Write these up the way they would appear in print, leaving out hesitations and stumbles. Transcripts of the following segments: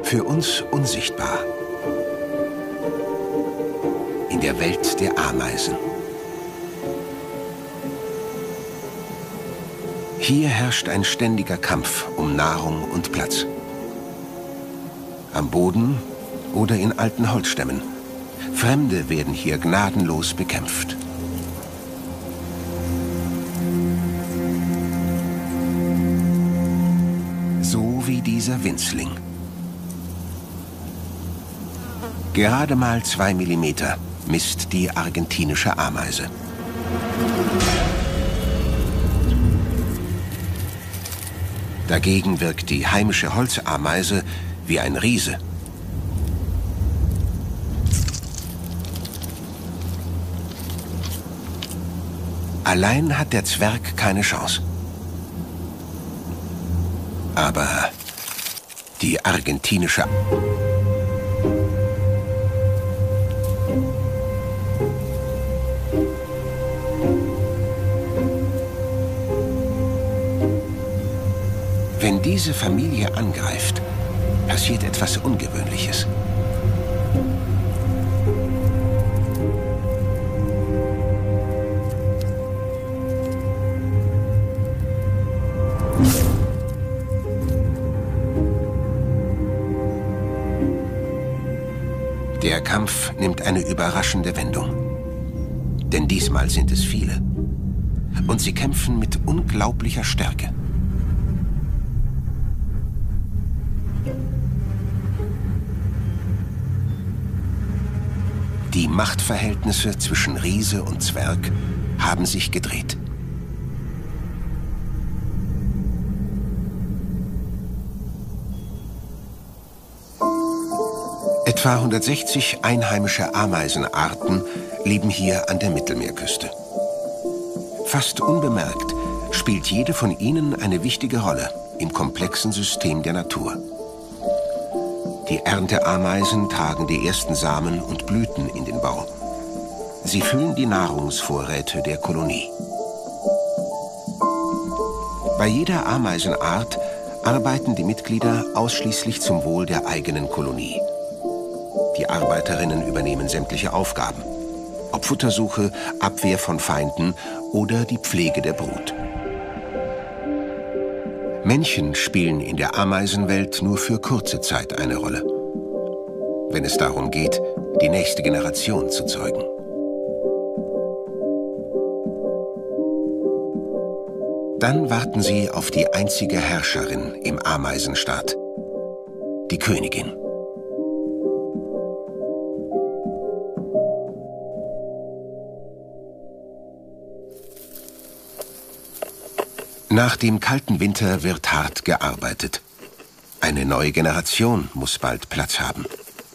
Für uns unsichtbar. In der Welt der Ameisen. Hier herrscht ein ständiger Kampf um Nahrung und Platz. Am Boden oder in alten Holzstämmen. Fremde werden hier gnadenlos bekämpft. So wie dieser Winzling. Gerade mal 2 Millimeter misst die argentinische Ameise. Dagegen wirkt die heimische Holzameise wie ein Riese. Allein hat der Zwerg keine Chance. Aber die argentinische Wenn diese Familie angreift, passiert etwas Ungewöhnliches. Der Kampf nimmt eine überraschende Wendung. Denn diesmal sind es viele. Und sie kämpfen mit unglaublicher Stärke. Die Machtverhältnisse zwischen Riese und Zwerg haben sich gedreht. Etwa 160 einheimische Ameisenarten leben hier an der Mittelmeerküste. Fast unbemerkt spielt jede von ihnen eine wichtige Rolle im komplexen System der Natur. Die Ernteameisen tragen die ersten Samen und Blüten in den Bau. Sie füllen die Nahrungsvorräte der Kolonie. Bei jeder Ameisenart arbeiten die Mitglieder ausschließlich zum Wohl der eigenen Kolonie. Die Arbeiterinnen übernehmen sämtliche Aufgaben, ob Futtersuche, Abwehr von Feinden oder die Pflege der Brut. Männchen spielen in der Ameisenwelt nur für kurze Zeit eine Rolle, wenn es darum geht, die nächste Generation zu zeugen. Dann warten sie auf die einzige Herrscherin im Ameisenstaat, die Königin. Nach dem kalten Winter wird hart gearbeitet. Eine neue Generation muss bald Platz haben.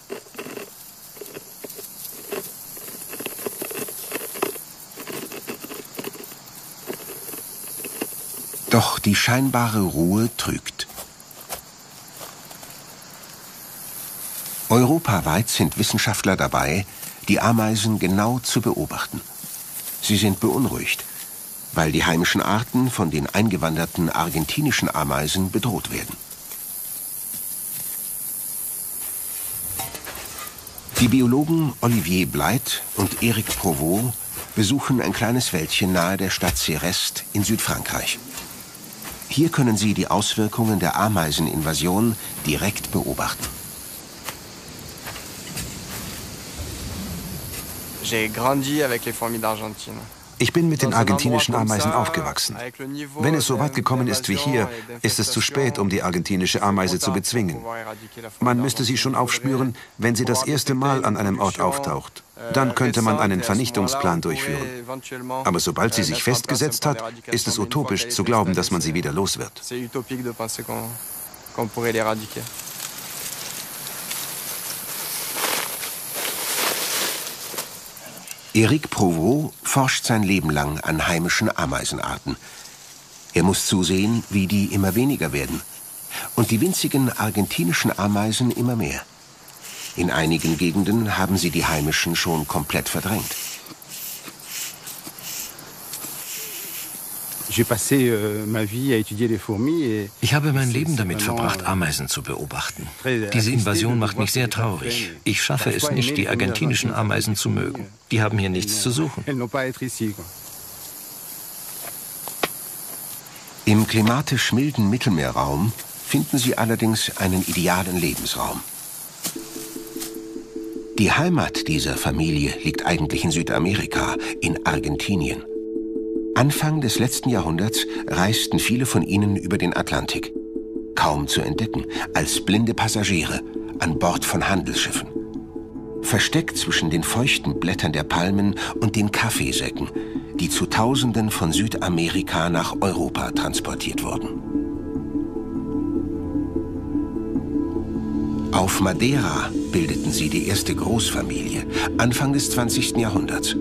Doch die scheinbare Ruhe trügt. Europaweit sind Wissenschaftler dabei, die Ameisen genau zu beobachten. Sie sind beunruhigt, weil die heimischen Arten von den eingewanderten argentinischen Ameisen bedroht werden. Die Biologen Olivier Bleit und Eric Provost besuchen ein kleines Wäldchen nahe der Stadt Céreste in Südfrankreich. Hier können sie die Auswirkungen der Ameiseninvasion direkt beobachten. J'ai grandi avec les fourmis d'Argentine. Ich bin mit den argentinischen Ameisen aufgewachsen. Wenn es so weit gekommen ist wie hier, ist es zu spät, um die argentinische Ameise zu bezwingen. Man müsste sie schon aufspüren, wenn sie das erste Mal an einem Ort auftaucht. Dann könnte man einen Vernichtungsplan durchführen. Aber sobald sie sich festgesetzt hat, ist es utopisch zu glauben, dass man sie wieder los wird. Eric Provost forscht sein Leben lang an heimischen Ameisenarten. Er muss zusehen, wie die immer weniger werden und die winzigen argentinischen Ameisen immer mehr. In einigen Gegenden haben sie die heimischen schon komplett verdrängt. Ich habe mein Leben damit verbracht, Ameisen zu beobachten. Diese Invasion macht mich sehr traurig. Ich schaffe es nicht, die argentinischen Ameisen zu mögen. Die haben hier nichts zu suchen. Im klimatisch milden Mittelmeerraum finden sie allerdings einen idealen Lebensraum. Die Heimat dieser Familie liegt eigentlich in Südamerika, in Argentinien. Anfang des letzten Jahrhunderts reisten viele von ihnen über den Atlantik. Kaum zu entdecken, als blinde Passagiere an Bord von Handelsschiffen. Versteckt zwischen den feuchten Blättern der Palmen und den Kaffeesäcken, die zu Tausenden von Südamerika nach Europa transportiert wurden. Auf Madeira bildeten sie die erste Großfamilie, Anfang des 20. Jahrhunderts.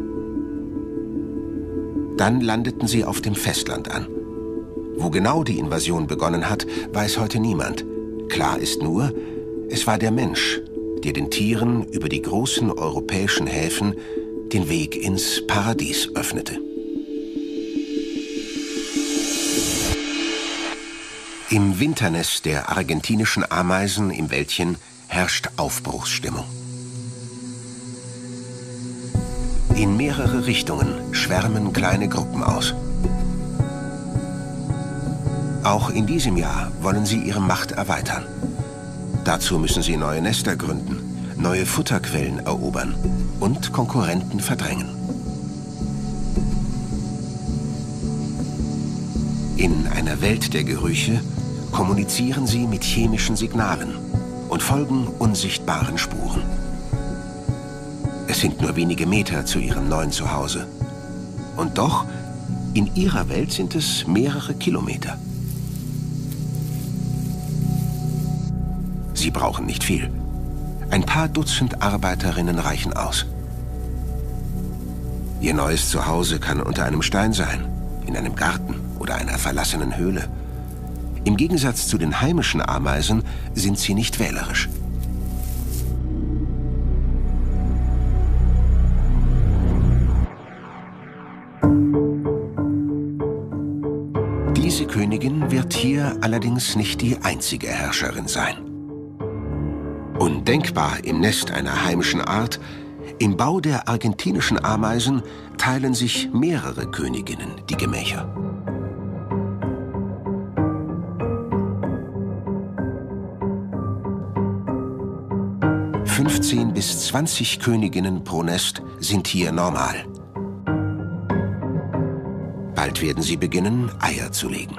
Dann landeten sie auf dem Festland an. Wo genau die Invasion begonnen hat, weiß heute niemand. Klar ist nur, es war der Mensch, der den Tieren über die großen europäischen Häfen den Weg ins Paradies öffnete. Im Winternest der argentinischen Ameisen im Wäldchen herrscht Aufbruchsstimmung. In mehrere Richtungen schwärmen kleine Gruppen aus. Auch in diesem Jahr wollen sie ihre Macht erweitern. Dazu müssen sie neue Nester gründen, neue Futterquellen erobern und Konkurrenten verdrängen. In einer Welt der Gerüche kommunizieren sie mit chemischen Signalen und folgen unsichtbaren Spuren. Es sind nur wenige Meter zu ihrem neuen Zuhause. Und doch, in ihrer Welt sind es mehrere Kilometer. Sie brauchen nicht viel. Ein paar Dutzend Arbeiterinnen reichen aus. Ihr neues Zuhause kann unter einem Stein sein, in einem Garten oder einer verlassenen Höhle. Im Gegensatz zu den heimischen Ameisen sind sie nicht wählerisch. Diese Königin wird hier allerdings nicht die einzige Herrscherin sein. Undenkbar im Nest einer heimischen Art, im Bau der argentinischen Ameisen teilen sich mehrere Königinnen die Gemächer. (15 bis 20 Königinnen pro Nest sind hier normal. Bald werden sie beginnen, Eier zu legen.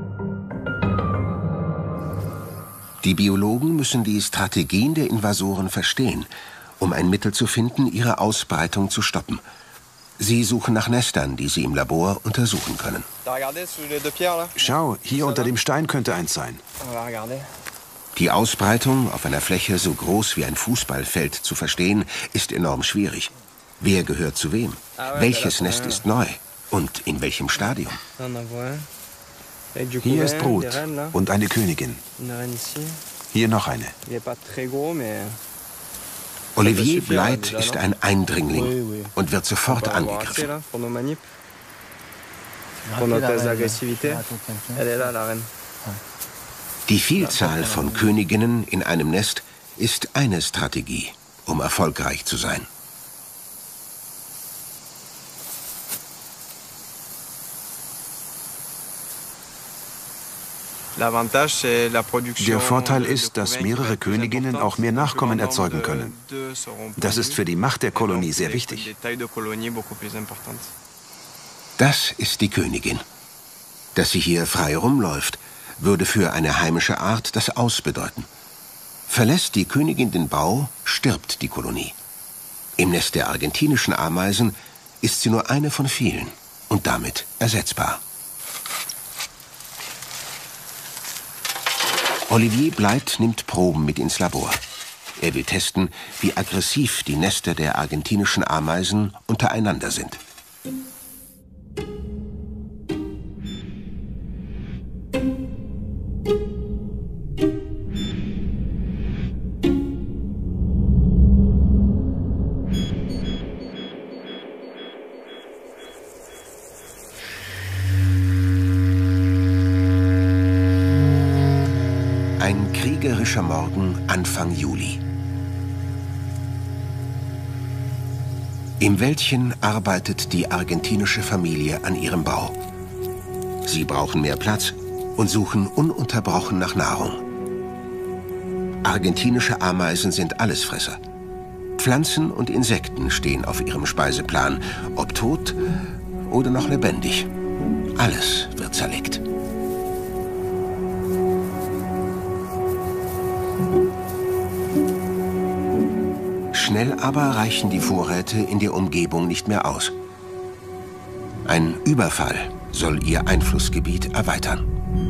Die Biologen müssen die Strategien der Invasoren verstehen, um ein Mittel zu finden, ihre Ausbreitung zu stoppen. Sie suchen nach Nestern, die sie im Labor untersuchen können. Schau, hier unter dem Stein könnte eins sein. Die Ausbreitung auf einer Fläche so groß wie ein Fußballfeld zu verstehen, ist enorm schwierig. Wer gehört zu wem? Welches Nest ist neu? Und in welchem Stadium? Hier ist Brut und eine Königin. Hier noch eine. Olivier Bleit ist ein Eindringling und wird sofort angegriffen. Die Vielzahl von Königinnen in einem Nest ist eine Strategie, um erfolgreich zu sein. Der Vorteil ist, dass mehrere Königinnen auch mehr Nachkommen erzeugen können. Das ist für die Macht der Kolonie sehr wichtig. Das ist die Königin. Dass sie hier frei rumläuft, würde für eine heimische Art das Aus bedeuten. Verlässt die Königin den Bau, stirbt die Kolonie. Im Nest der argentinischen Ameisen ist sie nur eine von vielen und damit ersetzbar. Olivier Bleit nimmt Proben mit ins Labor. Er will testen, wie aggressiv die Nester der argentinischen Ameisen untereinander sind. regnerischer Morgen Anfang Juli. Im Wäldchen arbeitet die argentinische Familie an ihrem Bau. Sie brauchen mehr Platz und suchen ununterbrochen nach Nahrung. Argentinische Ameisen sind Allesfresser. Pflanzen und Insekten stehen auf ihrem Speiseplan, ob tot oder noch lebendig. Alles wird zerlegt. Schnell aber reichen die Vorräte in der Umgebung nicht mehr aus. Ein Überfall soll ihr Einflussgebiet erweitern.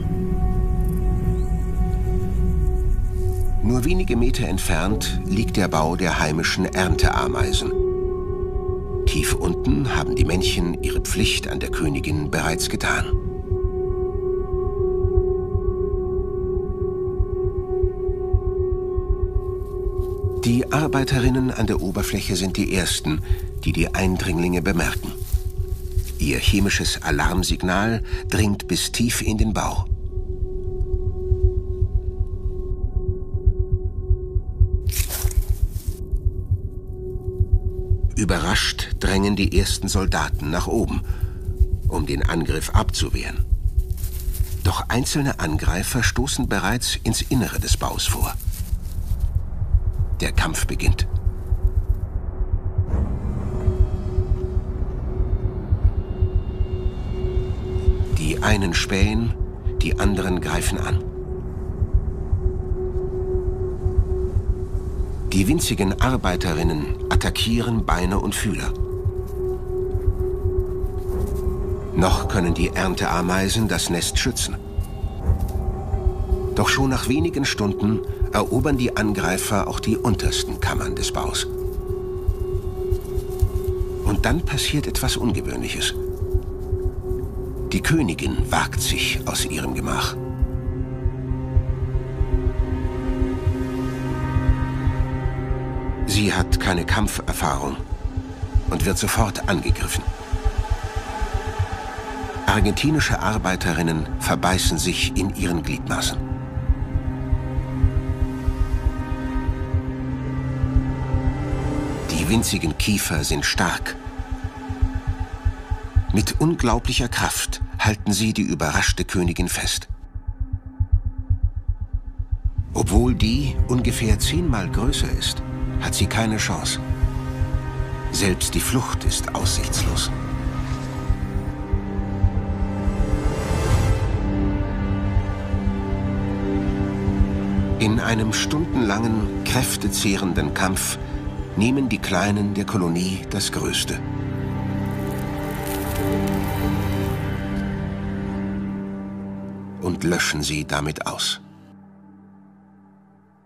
Nur wenige Meter entfernt liegt der Bau der heimischen Ernteameisen. Tief unten haben die Männchen ihre Pflicht an der Königin bereits getan. Die Arbeiterinnen an der Oberfläche sind die Ersten, die die Eindringlinge bemerken. Ihr chemisches Alarmsignal dringt bis tief in den Bau. Überrascht drängen die ersten Soldaten nach oben, um den Angriff abzuwehren. Doch einzelne Angreifer stoßen bereits ins Innere des Baus vor. Der Kampf beginnt. Die einen spähen, die anderen greifen an. Die winzigen Arbeiterinnen attackieren Beine und Fühler. Noch können die Ernteameisen das Nest schützen. Doch schon nach wenigen Stunden erobern die Angreifer auch die untersten Kammern des Baus. Und dann passiert etwas Ungewöhnliches. Die Königin wagt sich aus ihrem Gemach. Sie hat keine Kampferfahrung und wird sofort angegriffen. Argentinische Arbeiterinnen verbeißen sich in ihren Gliedmaßen. Die winzigen Kiefer sind stark. Mit unglaublicher Kraft halten sie die überraschte Königin fest. Obwohl die ungefähr 10-mal größer ist, hat sie keine Chance. Selbst die Flucht ist aussichtslos. In einem stundenlangen, kräftezehrenden Kampf nehmen die Kleinen der Kolonie das Größte. Und löschen sie damit aus.